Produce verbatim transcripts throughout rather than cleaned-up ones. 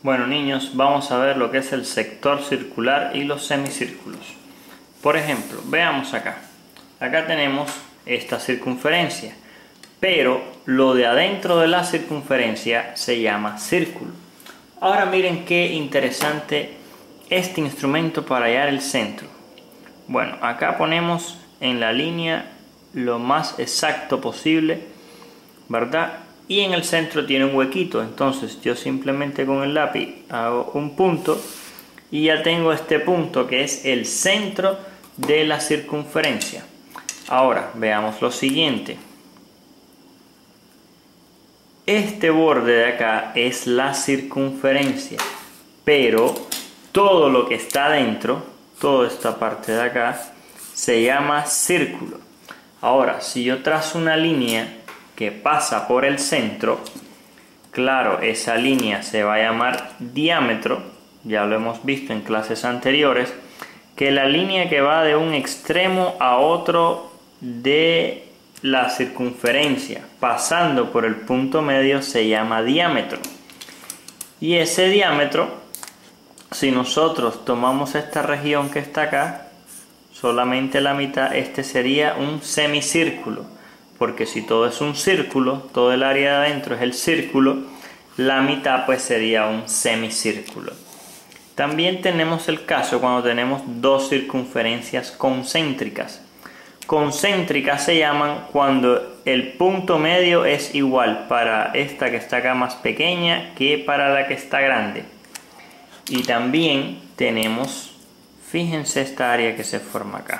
Bueno, niños, vamos a ver lo que es el sector circular y los semicírculos. Por ejemplo, veamos acá. Acá tenemos esta circunferencia, pero lo de adentro de la circunferencia se llama círculo. Ahora miren qué interesante este instrumento para hallar el centro. Bueno, acá ponemos en la línea lo más exacto posible, ¿verdad? Y en el centro tiene un huequito, entonces yo simplemente con el lápiz hago un punto y ya tengo este punto que es el centro de la circunferencia. Ahora veamos lo siguiente. Este borde de acá es la circunferencia, pero todo lo que está dentro, toda esta parte de acá, se llama círculo. Ahora, si yo trazo una línea que pasa por el centro, claro, esa línea se va a llamar diámetro, ya lo hemos visto en clases anteriores, que la línea que va de un extremo a otro de la circunferencia, pasando por el punto medio, se llama diámetro. Y ese diámetro, si nosotros tomamos esta región que está acá, solamente la mitad, este sería un semicírculo. Porque si todo es un círculo, todo el área de adentro es el círculo, la mitad pues sería un semicírculo. También tenemos el caso cuando tenemos dos circunferencias concéntricas. Concéntricas se llaman cuando el punto medio es igual para esta que está acá más pequeña que para la que está grande. Y también tenemos, fíjense esta área que se forma acá.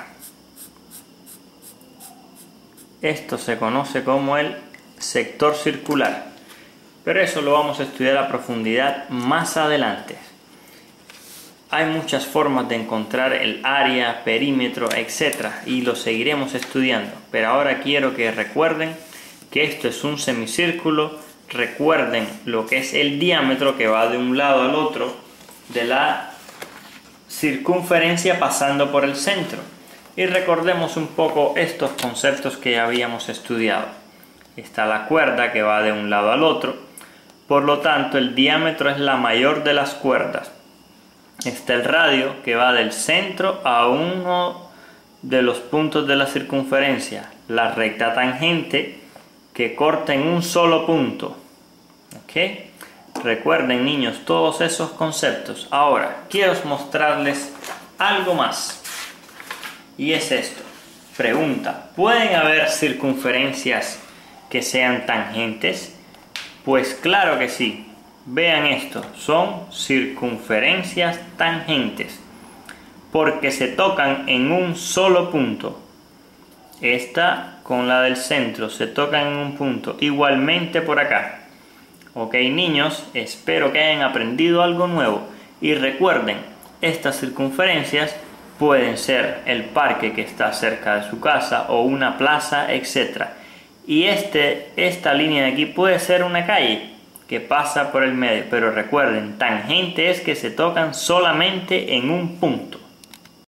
Esto se conoce como el sector circular, pero eso lo vamos a estudiar a profundidad más adelante. Hay muchas formas de encontrar el área, perímetro, etcétera, y lo seguiremos estudiando. Pero ahora quiero que recuerden que esto es un semicírculo. Recuerden lo que es el diámetro que va de un lado al otro de la circunferencia pasando por el centro. Y recordemos un poco estos conceptos que ya habíamos estudiado. Está la cuerda que va de un lado al otro. Por lo tanto, el diámetro es la mayor de las cuerdas. Está el radio que va del centro a uno de los puntos de la circunferencia. La recta tangente que corta en un solo punto. ¿Ok? Recuerden, niños, todos esos conceptos. Ahora, quiero mostrarles algo más. Y es esto. Pregunta, ¿pueden haber circunferencias que sean tangentes? Pues claro que sí. Vean esto, son circunferencias tangentes, porque se tocan en un solo punto. Esta con la del centro se tocan en un punto, igualmente por acá. Ok, niños, espero que hayan aprendido algo nuevo. Y recuerden, estas circunferencias pueden ser el parque que está cerca de su casa o una plaza, etcétera. Y este, esta línea de aquí puede ser una calle que pasa por el medio. Pero recuerden, tangente es que se tocan solamente en un punto.